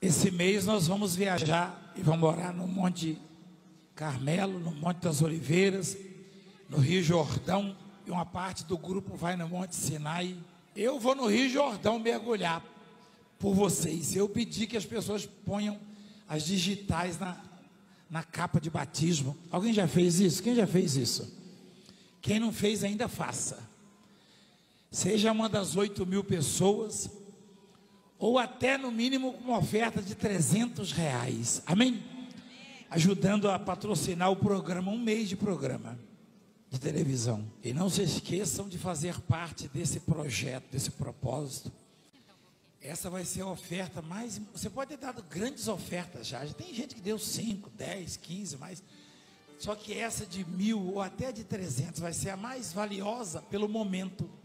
Esse mês nós vamos viajar e vamos morar no Monte Carmelo, no Monte das Oliveiras, no Rio Jordão, e uma parte do grupo vai no Monte Sinai. Eu vou no Rio Jordão mergulhar por vocês. Eu pedi que as pessoas ponham as digitais na capa de batismo. Alguém já fez isso? Quem já fez isso? Quem não fez ainda faça. Seja uma das 8.000 pessoas, ou até no mínimo uma oferta de R$300, amém? Ajudando a patrocinar o programa, um mês de programa de televisão. E não se esqueçam de fazer parte desse projeto, desse propósito. Essa vai ser a oferta mais... Você pode ter dado grandes ofertas já tem gente que deu 5, 10, 15, mais. Só que essa de 1.000 ou até de 300 vai ser a mais valiosa pelo momento.